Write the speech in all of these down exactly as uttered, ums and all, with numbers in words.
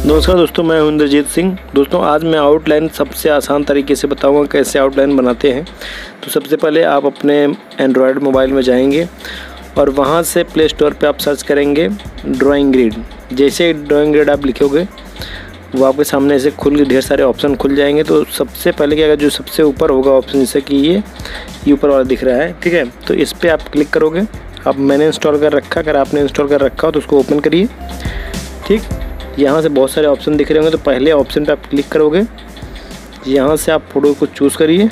नमस्कार दोस्तों, मैं हूं इंद्रजीत सिंह। दोस्तों आज मैं आउटलाइन सबसे आसान तरीके से बताऊंगा कैसे आउटलाइन बनाते हैं। तो सबसे पहले आप अपने एंड्रॉयड मोबाइल में जाएंगे और वहां से प्ले स्टोर पे आप सर्च करेंगे ड्राइंग ग्रिड। जैसे ड्राइंग ग्रिड आप लिखोगे वो आपके सामने ऐसे खुल ढेर सारे ऑप्शन खुल जाएंगे। तो सबसे पहले क्या, जो सबसे ऊपर होगा ऑप्शन, जैसे कि ये ये ऊपर वाला दिख रहा है, ठीक है, तो इस पर आप क्लिक करोगे। अब मैंने इंस्टॉल कर रखा, अगर आपने इंस्टॉल कर रखा हो तो उसको ओपन करिए। ठीक, यहाँ से बहुत सारे ऑप्शन दिख रहे होंगे, तो पहले ऑप्शन पे आप क्लिक करोगे। यहाँ से आप फ़ोटो को चूज़ करिए।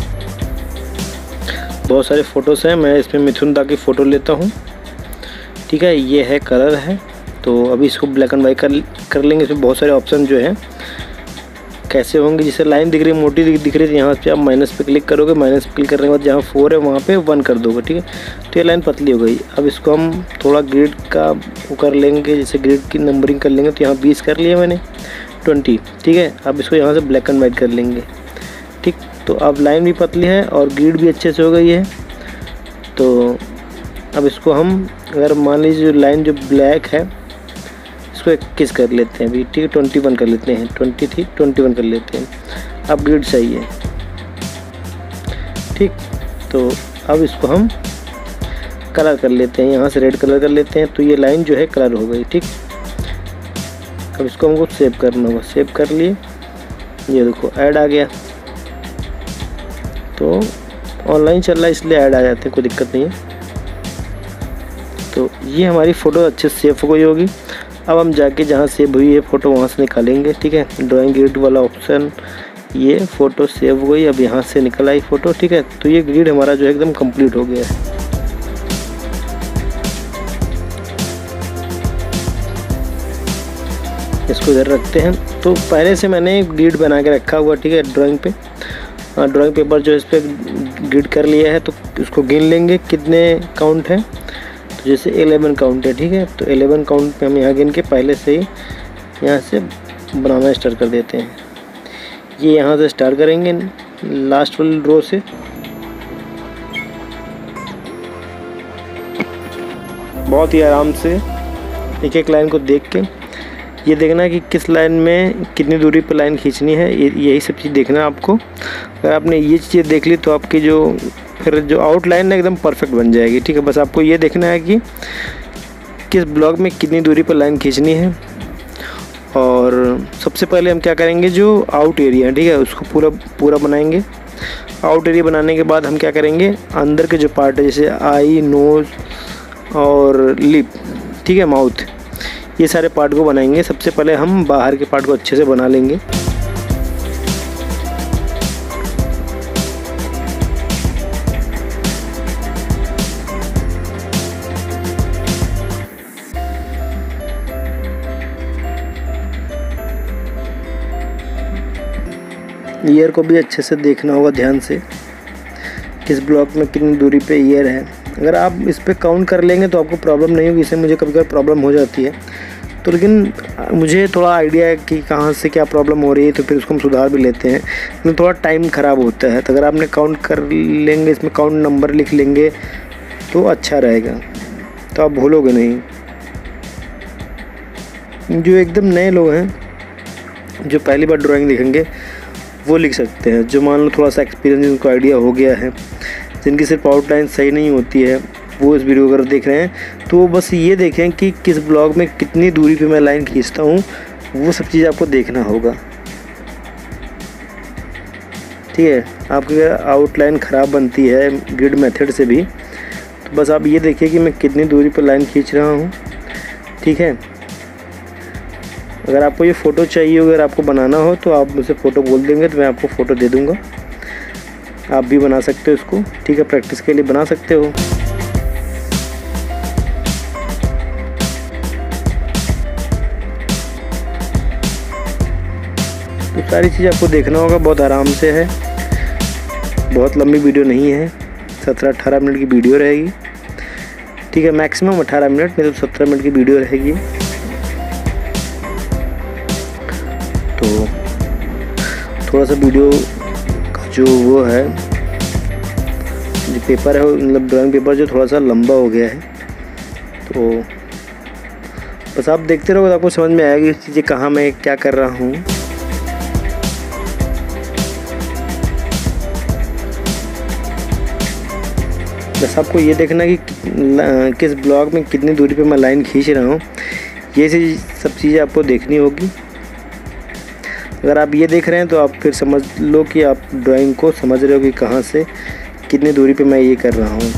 बहुत सारे फ़ोटोज़ हैं, मैं इसमें मिथुन दा की फ़ोटो लेता हूँ। ठीक है, ये है कलर है, तो अभी इसको ब्लैक एंड वाइट कर कर लेंगे। इसमें बहुत सारे ऑप्शन जो हैं कैसे होंगे, जैसे लाइन दिख रही है, मोटी दिख, दिख रही है, यहाँ पे आप माइनस पे क्लिक करोगे। माइनस पे क्लिक करने के बाद जहाँ फोर है वहाँ पे वन कर दोगे। ठीक है, तो ये लाइन पतली हो गई। अब इसको हम थोड़ा ग्रिड का वो कर लेंगे, जैसे ग्रिड की नंबरिंग कर लेंगे। तो यहाँ बीस कर लिया मैंने, ट्वेंटी। ठीक है, अब इसको यहाँ से ब्लैक एंड वाइट कर लेंगे। ठीक, तो अब लाइन भी पतली है और ग्रिड भी अच्छे से हो गई है। तो अब इसको हम, अगर मान लीजिए जो लाइन जो ब्लैक है इसको इक्कीस कर लेते हैं अभी। ठीक है, ट्वेंटी वन कर लेते हैं, ट्वेंटी थी ट्वेंटी वन कर लेते हैं। अब ग्रिड सही है। ठीक, तो अब इसको हम कलर कर लेते हैं, यहाँ से रेड कलर कर लेते हैं। तो ये लाइन जो है कलर हो गई। ठीक, अब इसको हमको सेव करना होगा। सेव कर लिए, ये देखो ऐड आ गया। तो ऑनलाइन चल रहा है इसलिए ऐड आ जाते हैं, कोई दिक्कत नहीं है। तो ये हमारी फ़ोटो अच्छे से सेव हो गई होगी। अब हम जाके जहाँ सेव हुई है फ़ोटो वहाँ से निकालेंगे। ठीक है, ड्राइंग ग्रिड वाला ऑप्शन, ये फ़ोटो सेव हो गई। अब यहाँ से निकल आई फ़ोटो। ठीक है, तो ये ग्रिड हमारा जो है एकदम कंप्लीट हो गया है। इसको इधर रखते हैं। तो पहले से मैंने ग्रिड बना के रखा हुआ, ठीक है, ड्राइंग पे ड्राइंग पेपर जो है इस पर ग्रिड कर लिया है। तो उसको गिन लेंगे कितने काउंट है। तो जैसे इलेवन काउंट है, ठीक है, तो इलेवन काउंट पे हम यहाँ गिन के पहले से ही यहाँ से बनाना स्टार्ट कर देते हैं। ये यहाँ से स्टार्ट करेंगे लास्ट वाली रो से। बहुत ही आराम से एक एक लाइन को देख के ये देखना है कि किस लाइन में कितनी दूरी पर लाइन खींचनी है। ये यही सब चीज़ देखना है आपको। अगर आपने ये चीज़ देख ली तो आपकी जो फिर जो आउटलाइन है एकदम परफेक्ट बन जाएगी। ठीक है, बस आपको ये देखना है कि किस ब्लॉक में कितनी दूरी पर लाइन खींचनी है। और सबसे पहले हम क्या करेंगे, जो आउट एरिया है, ठीक है, उसको पूरा पूरा बनाएंगे। आउट एरिया बनाने के बाद हम क्या करेंगे, अंदर के जो पार्ट है जैसे आई, नोज़ और लिप, ठीक है, माउथ, ये सारे पार्ट को बनाएंगे। सबसे पहले हम बाहर के पार्ट को अच्छे से बना लेंगे। ईयर को भी अच्छे से देखना होगा ध्यान से, किस ब्लॉक में कितनी दूरी पे ईयर है। अगर आप इस पे काउंट कर लेंगे तो आपको प्रॉब्लम नहीं होगी। इससे मुझे कभी कभी प्रॉब्लम हो जाती है, तो लेकिन मुझे थोड़ा आइडिया है कि कहाँ से क्या प्रॉब्लम हो रही है, तो फिर उसको हम सुधार भी लेते हैं। लेकिन थोड़ा टाइम ख़राब होता है। तो अगर आपने काउंट कर लेंगे, इसमें काउंट नंबर लिख लेंगे तो अच्छा रहेगा, तो आप भूलोगे नहीं। जो एकदम नए लोग हैं, जो पहली बार ड्राइंग लिखेंगे, वो लिख सकते हैं। जो मान लो थोड़ा सा एक्सपीरियंस, जिनको आइडिया हो गया है, जिनकी सिर्फ आउटलाइन सही नहीं होती है, वो इस वीडियो अगर देख रहे हैं तो वो बस ये देखें कि किस ब्लॉक में कितनी दूरी पे मैं लाइन खींचता हूँ। वो सब चीज़ आपको देखना होगा। ठीक है, आपकी अगर आउटलाइन ख़राब बनती है ग्रिड मेथड से भी, तो बस आप ये देखिए कि मैं कितनी दूरी पर लाइन खींच रहा हूँ। ठीक है, अगर आपको ये फ़ोटो चाहिए, अगर आपको बनाना हो तो आप मुझसे फ़ोटो बोल देंगे तो मैं आपको फ़ोटो दे दूँगा। आप भी बना सकते हो इसको। ठीक है, प्रैक्टिस के लिए बना सकते हो। तो सारी चीज़ आपको देखना होगा, बहुत आराम से है। बहुत लंबी वीडियो नहीं है, सत्रह अठारह मिनट की वीडियो रहेगी। ठीक है, मैक्सिमम अठारह मिनट, नहीं तो सत्रह मिनट की वीडियो रहेगी। तो थोड़ा सा वीडियो का जो वो है, जो पेपर है, मतलब ड्राइंग पेपर जो थोड़ा सा लंबा हो गया है, तो बस आप देखते रहोगे तो आपको समझ में आएगी चीज़ें कहाँ मैं क्या कर रहा हूँ। बस आपको ये देखना कि किस ब्लॉक में कितनी दूरी पे मैं लाइन खींच रहा हूँ, ये सब चीज़ें आपको देखनी होगी। अगर आप ये देख रहे हैं तो आप फिर समझ लो कि आप ड्राइंग को समझ रहे हो कि कहाँ से कितनी दूरी पे मैं ये कर रहा हूँ।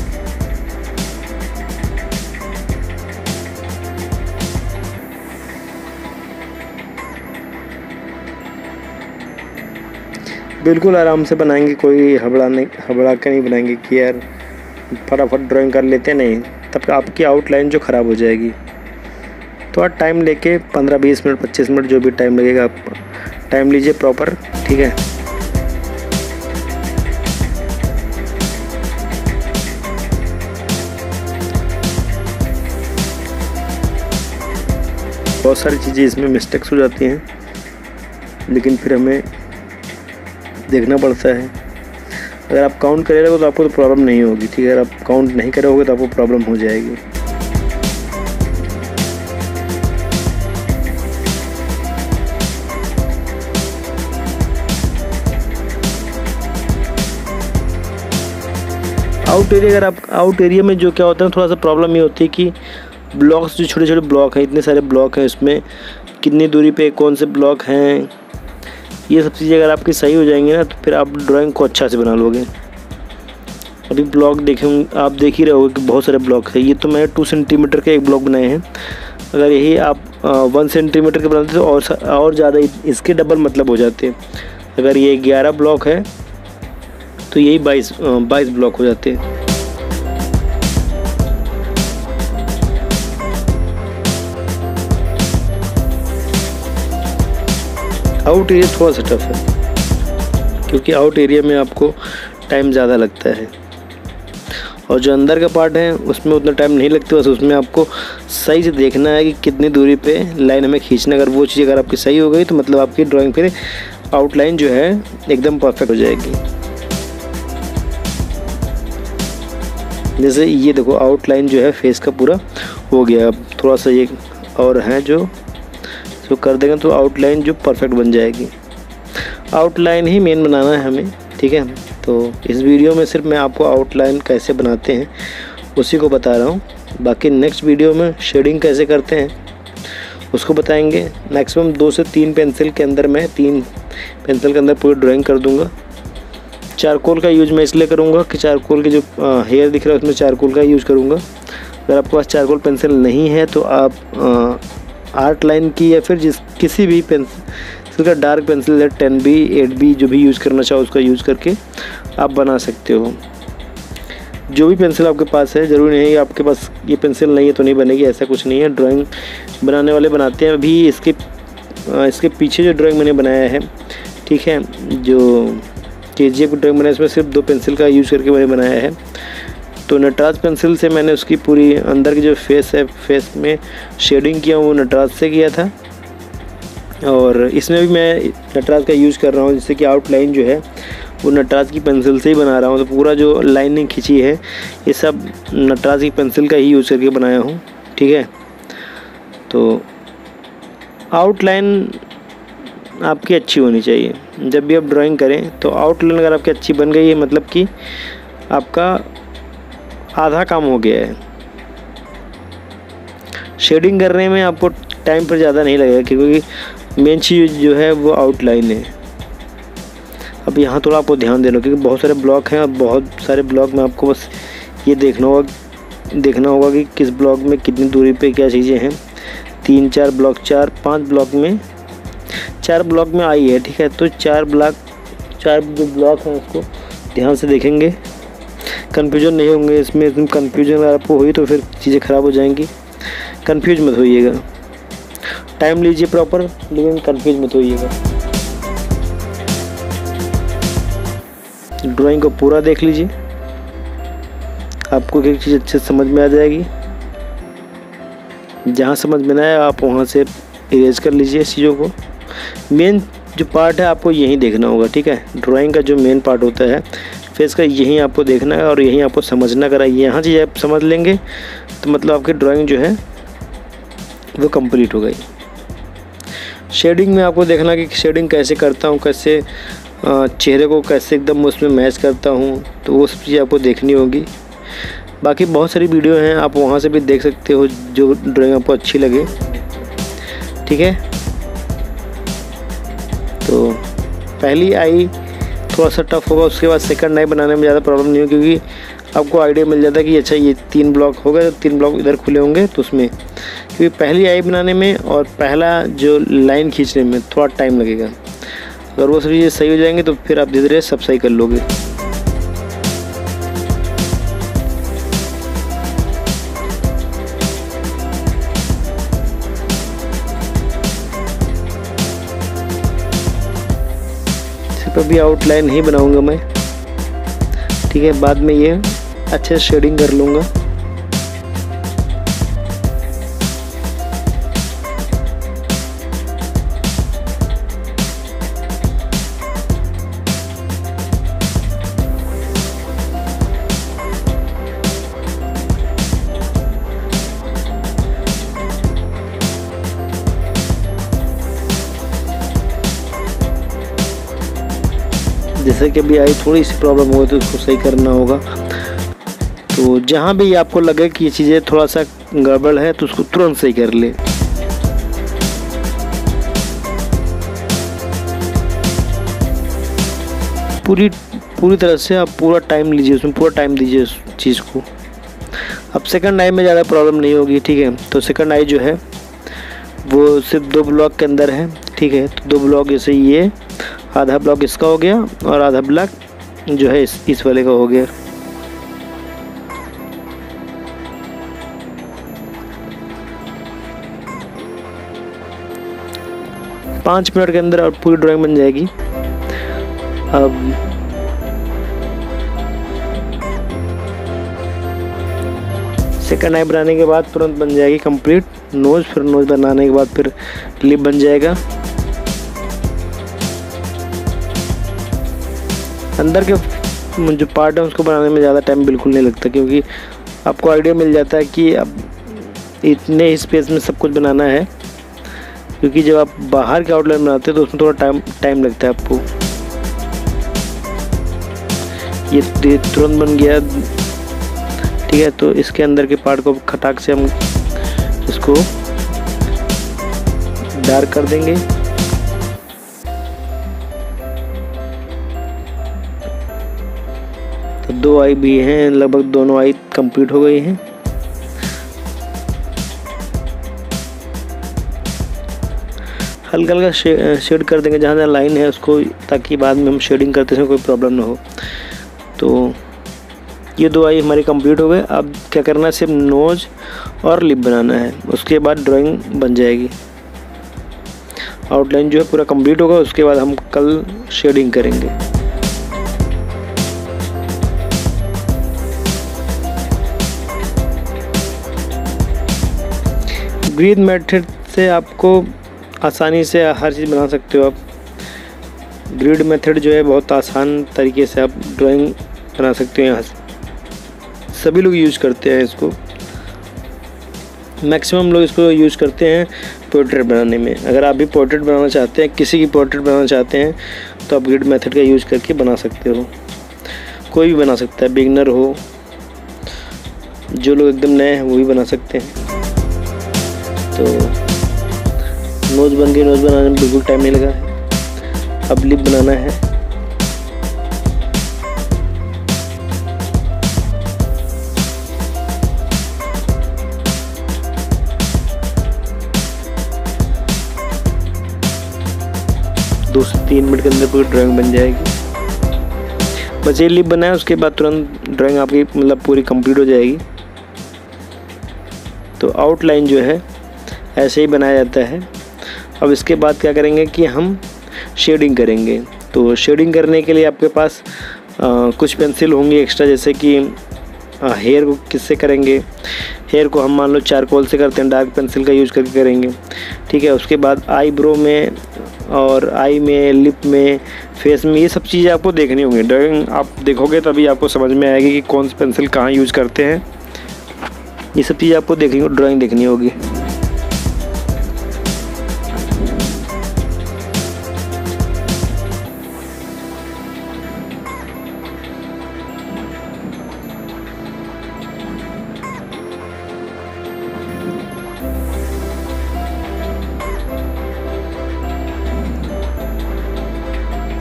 बिल्कुल आराम से बनाएंगे, कोई हबड़ा नहीं हबड़ा के नहीं बनाएंगे कि यार फटाफट ड्राइंग कर लेते नहीं, तब आपकी आउटलाइन जो ख़राब हो जाएगी। थोड़ा टाइम लेके पंद्रह बीस मिनट पच्चीस मिनट जो भी टाइम लगेगा आप टाइम लीजिए प्रॉपर, ठीक है। बहुत सारी चीज़ें इसमें मिस्टेक्स हो जाती हैं, लेकिन फिर हमें देखना पड़ता है। अगर आप काउंट करेंगे तो आपको तो प्रॉब्लम नहीं होगी, ठीक है। अगर आप काउंट नहीं करोगे तो आपको प्रॉब्लम हो जाएगी। आउट एरिया, अगर आप आउट एरिया में जो क्या होता है थोड़ा सा प्रॉब्लम ये होती है कि ब्लॉक्स, जो छोटे छोटे ब्लॉक हैं, इतने सारे ब्लॉक हैं, इसमें कितनी दूरी पे कौन से ब्लॉक हैं, ये सब चीज़ें अगर आपकी सही हो जाएंगी ना तो फिर आप ड्राइंग को अच्छा से बना लोगे। अभी ब्लॉक देखें, आप देख ही रहे होगे कि बहुत सारे ब्लॉक है। ये तो मैंने टू सेंटीमीटर के एक ब्लॉक बनाए हैं। अगर यही आप आ, वन सेंटीमीटर के बनाते तो और और ज़्यादा इसके डबल मतलब हो जाते हैं। अगर ये ग्यारह ब्लॉक है तो यही बाईस बाईस ब्लॉक हो जाते हैं। आउट एरिया थोड़ा सा टफ है क्योंकि आउट एरिया में आपको टाइम ज़्यादा लगता है, और जो अंदर का पार्ट है उसमें उतना टाइम नहीं लगता। बस उसमें आपको सही से देखना है कि कितनी दूरी पे लाइन हमें खींचना। अगर वो चीज़ अगर आपकी सही हो गई तो मतलब आपकी ड्राइंग फिर आउटलाइन जो है एकदम परफेक्ट हो जाएगी। जैसे ये देखो आउटलाइन जो है फेस का पूरा हो गया। अब थोड़ा सा ये और है जो तो कर देंगे तो आउटलाइन जो परफेक्ट बन जाएगी। आउटलाइन ही मेन बनाना है हमें, ठीक है। तो इस वीडियो में सिर्फ मैं आपको आउटलाइन कैसे बनाते हैं उसी को बता रहा हूँ। बाकी नेक्स्ट वीडियो में शेडिंग कैसे करते हैं उसको बताएंगे। मैक्सिमम दो से तीन पेंसिल के अंदर मैं तीन पेंसिल के अंदर पूरी ड्राइंग कर दूँगा। चारकोल का यूज़ मैं इसलिए करूँगा कि चारकोल के जो हेयर दिख रहा है उसमें चारकोल का यूज़ करूँगा। अगर आपके पास चारकोल पेंसिल नहीं है तो आप आ, आर्ट लाइन की या फिर जिस किसी भी पेंसिल का डार्क पेंसिल है टेन बी एट बी जो भी यूज़ करना चाहो उसका यूज़ करके आप बना सकते हो। जो भी पेंसिल आपके पास है, ज़रूरी नहीं है आपके पास ये पेंसिल नहीं है तो नहीं बनेगी, ऐसा कुछ नहीं है। ड्राइंग बनाने वाले बनाते हैं। अभी इसके इसके पीछे जो ड्राइंग मैंने बनाया है, ठीक है, जो के जी एफ की ड्राइंग बनाया इसमें सिर्फ दो पेंसिल का यूज़ करके मैंने बनाया है। तो नटराज पेंसिल से मैंने उसकी पूरी अंदर की जो फेस है फेस में शेडिंग किया वो नटराज से किया था, और इसमें भी मैं नटराज का यूज़ कर रहा हूँ जिससे कि आउटलाइन जो है वो नटराज की पेंसिल से ही बना रहा हूँ। तो पूरा जो लाइनिंग खींची है ये सब नटराज की पेंसिल का ही यूज़ करके बनाया हूँ, ठीक है। तो आउटलाइन आपकी अच्छी होनी चाहिए। जब भी आप ड्राइंग करें तो आउटलाइन अगर आपकी अच्छी बन गई है मतलब कि आपका आधा काम हो गया है। शेडिंग करने में आपको टाइम पर ज़्यादा नहीं लगेगा क्योंकि मेन चीज़ जो है वो आउटलाइन है। अब यहाँ थोड़ा आपको ध्यान देना क्योंकि बहुत सारे ब्लॉक हैं और बहुत सारे ब्लॉक में आपको बस ये देखना होगा देखना होगा कि किस ब्लॉक में कितनी दूरी पे क्या चीज़ें हैं। तीन चार ब्लॉक चार पाँच ब्लॉक में चार ब्लॉक में आई है, ठीक है। तो चार ब्लॉक चार जो ब्लॉक हैं उसको ध्यान से देखेंगे, कन्फ्यूजन नहीं होंगे इसमें। इसमें कन्फ्यूजन अगर आपको हुई तो फिर चीज़ें ख़राब हो जाएंगी। कन्फ्यूज मत होइएगा, टाइम लीजिए प्रॉपर, लेकिन कन्फ्यूज मत होइएगा। ड्राइंग को पूरा देख लीजिए, आपको एक चीज़ अच्छे से समझ में आ जाएगी। जहाँ समझ में ना आए आप वहाँ से इरेज कर लीजिए इस चीज़ों को। मेन जो पार्ट है आपको यहीं देखना होगा, ठीक है। ड्राइंग का जो मेन पार्ट होता है फेस का यहीं आपको देखना है और यहीं आपको समझना। अगर यहाँ चीज़ आप समझ लेंगे तो मतलब आपकी ड्राइंग जो है वो कंप्लीट हो गई। शेडिंग में आपको देखना कि शेडिंग कैसे करता हूँ, कैसे चेहरे को कैसे एकदम उसमें मैच करता हूँ, तो वो सब चीज़ें आपको देखनी होगी। बाकी बहुत सारी वीडियो हैं, आप वहाँ से भी देख सकते हो जो ड्राइंग आपको अच्छी लगे। ठीक है, तो पहली आई थोड़ा सा टफ होगा, उसके बाद सेकंड आई बनाने में ज़्यादा प्रॉब्लम नहीं होगी, क्योंकि आपको आइडिया मिल जाता है कि अच्छा ये तीन ब्लॉक हो गए, तो तीन ब्लॉक इधर खुले होंगे, तो उसमें क्योंकि पहली आई बनाने में और पहला जो लाइन खींचने में थोड़ा टाइम लगेगा। अगर वो सब चीज़ें सही हो जाएंगे तो फिर आप धीरे धीरे सब सही कर लोगे। सिर्फ अभी आउटलाइन ही बनाऊंगा मैं। ठीक है, बाद में ये अच्छे से शेडिंग कर लूँगा। जैसे कि अभी आई थोड़ी सी प्रॉब्लम हो तो उसको सही करना होगा। तो जहाँ भी आपको लगे कि ये चीज़ें थोड़ा सा गड़बड़ है तो उसको तुरंत सही कर ले। पूरी पूरी तरह से आप पूरा टाइम लीजिए, उसमें पूरा टाइम दीजिए उस चीज़ को। अब सेकंड आई में ज़्यादा प्रॉब्लम नहीं होगी। ठीक है, तो सेकंड आई जो है वो सिर्फ दो ब्लॉक के अंदर है। ठीक है, तो दो ब्लॉक जैसे ये आधा ब्लॉक इसका हो गया और आधा ब्लॉक जो है इस, इस वाले का हो गया। पाँच मिनट के अंदर और पूरी ड्राइंग बन जाएगी। अब सेकंड आई बनाने के बाद तुरंत बन जाएगी कंप्लीट नोज। फिर नोज बनाने के बाद फिर लिप बन जाएगा। अंदर के जो पार्ट है उसको बनाने में ज़्यादा टाइम बिल्कुल नहीं लगता, क्योंकि आपको आइडिया मिल जाता है कि अब इतने ही स्पेस में सब कुछ बनाना है। क्योंकि जब आप बाहर के आउटलाइन बनाते हैं तो उसमें थोड़ा टाइम टाइम लगता है आपको। ये तुरंत बन गया। ठीक है, तो इसके अंदर के पार्ट को खटाक से हम इसको डार्क कर देंगे। तो दो आई भी हैं, लगभग दोनों आई कंप्लीट हो गई हैं। हल्का हल्का शे, शेड कर देंगे जहाँ जहाँ लाइन है उसको, ताकि बाद में हम शेडिंग करते समय कोई प्रॉब्लम ना हो। तो ये दो आई हमारी कंप्लीट हो गए। अब क्या करना है, सिर्फ नोज और लिप बनाना है, उसके बाद ड्राइंग बन जाएगी। आउटलाइन जो है पूरा कंप्लीट होगा, उसके बाद हम कल शेडिंग करेंगे। ग्रीड मेथड से आपको आसानी से हर चीज़ बना सकते हो आप। ग्रिड मेथड जो है बहुत आसान तरीके से आप ड्राइंग बना सकते हो। यहाँ सभी लोग यूज करते हैं इसको, मैक्सिमम लोग इसको यूज करते हैं पोर्ट्रेट बनाने में। अगर आप भी पोर्ट्रेट बनाना चाहते हैं, किसी की पोर्ट्रेट बनाना चाहते हैं, तो आप ग्रिड मेथड का यूज करके बना सकते हो। कोई भी बना सकता है, बिगिनर हो, जो लोग एकदम नए हैं वो भी बना सकते हैं। तो नोज बन गई, नोज बनाने में बिल्कुल टाइम नहीं लगा है। अब लिप बनाना है। दो से तीन मिनट के अंदर पूरी ड्राइंग बन जाएगी। बस ये लिप बनाए, उसके बाद तुरंत ड्राइंग आपकी मतलब पूरी कंप्लीट हो जाएगी। तो आउटलाइन जो है ऐसे ही बनाया जाता है। अब इसके बाद क्या करेंगे कि हम शेडिंग करेंगे। तो शेडिंग करने के लिए आपके पास आ, कुछ पेंसिल होंगी एक्स्ट्रा, जैसे कि आ, हेयर को किससे करेंगे। हेयर को हम मान लो चारकोल से करते हैं, डार्क पेंसिल का यूज़ करके करेंगे। ठीक है, उसके बाद आईब्रो में और आई में, लिप में, फेस में, ये सब चीज़ें आपको देखनी होंगी। ड्राइंग आप देखोगे तभी आपको समझ में आएगी कि कौन सी पेंसिल कहाँ यूज़ करते हैं। ये सब चीज़ें आपको देखनी ड्राइंग देखनी होगी।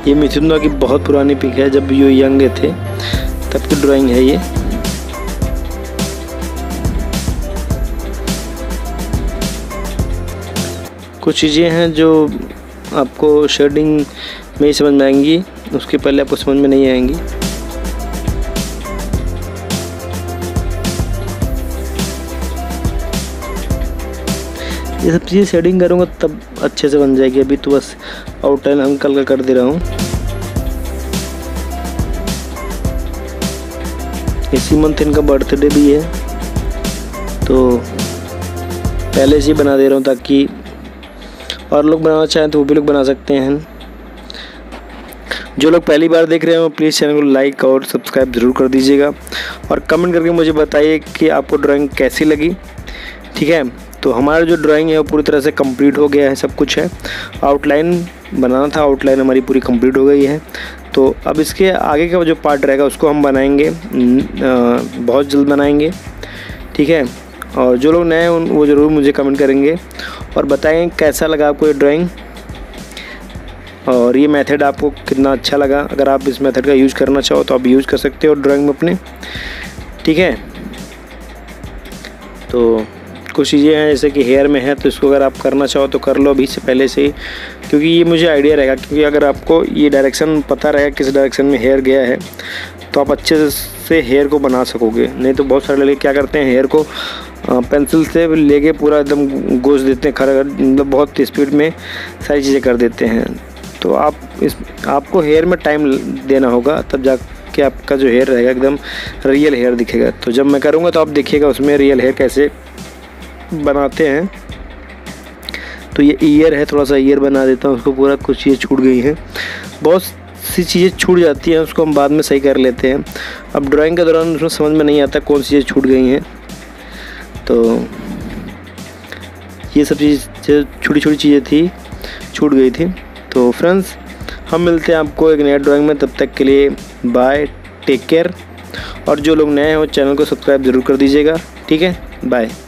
ये मिथुन दा की बहुत पुरानी पिक है, जब ये यंग थे तब की ड्राइंग है ये। कुछ चीज़ें हैं जो आपको शेडिंग में ही समझ में आएंगी, उसके पहले आपको समझ में नहीं आएंगी। ये सब चीज़ें शेडिंग करूँगा तब अच्छे से बन जाएगी। अभी तो बस आउटलाइन हल्का कर दे रहा हूँ। इसी मंथ इनका बर्थडे भी है तो पहले से ही बना दे रहा हूँ ताकि और लोग बनाना चाहें तो वो भी लोग बना सकते हैं। जो लोग पहली बार देख रहे हो प्लीज़ चैनल को लाइक और सब्सक्राइब ज़रूर कर दीजिएगा और कमेंट करके मुझे बताइए कि आपको ड्राइंग कैसी लगी। ठीक है, तो हमारा जो ड्राइंग है वो पूरी तरह से कंप्लीट हो गया है, सब कुछ है। आउटलाइन बनाना था, आउटलाइन हमारी पूरी कंप्लीट हो गई है। तो अब इसके आगे का जो पार्ट रहेगा उसको हम बनाएंगे, बहुत जल्द बनाएंगे। ठीक है, और जो लोग नए हैं उन वो ज़रूर मुझे कमेंट करेंगे और बताएं कैसा लगा आपको ये ड्राइंग और ये मेथड आपको कितना अच्छा लगा। अगर आप इस मेथड का यूज़ करना चाहो तो आप यूज़ कर सकते हो ड्राइंग में अपने। ठीक है, तो कुछ चीज़ें हैं जैसे कि हेयर में है तो इसको अगर आप करना चाहो तो कर लो अभी से पहले से ही, क्योंकि ये मुझे आइडिया रहेगा। क्योंकि अगर आपको ये डायरेक्शन पता रहेगा किस डायरेक्शन में हेयर गया है तो आप अच्छे से हेयर को बना सकोगे। नहीं तो बहुत सारे लड़के क्या करते हैं, हेयर को पेंसिल से लेके पूरा एकदम गोश देते हैं, खरा मतलब बहुत स्पीड में सारी चीज़ें कर देते हैं। तो आप इस आपको हेयर में टाइम देना होगा, तब जाके आपका जो हेयर रहेगा एकदम रियल हेयर दिखेगा। तो जब मैं करूँगा तो आप देखिएगा उसमें रियल हेयर कैसे बनाते हैं। तो ये ईयर है, थोड़ा सा ईयर बना देता हूँ उसको पूरा। कुछ चीज़ें छूट गई हैं, बहुत सी चीज़ें छूट जाती हैं, उसको हम बाद में सही कर लेते हैं। अब ड्राइंग के दौरान उसमें समझ में नहीं आता कौन सी चीज़ें छूट गई हैं। तो ये सब चीज़ छोटी छोटी चीज़ें थी, छूट गई थी। तो फ्रेंड्स हम मिलते हैं आपको एक नया ड्राइंग में, तब तक के लिए बाय, टेक केयर। और जो लोग नए हैं वो चैनल को सब्सक्राइब ज़रूर कर दीजिएगा। ठीक है, बाय।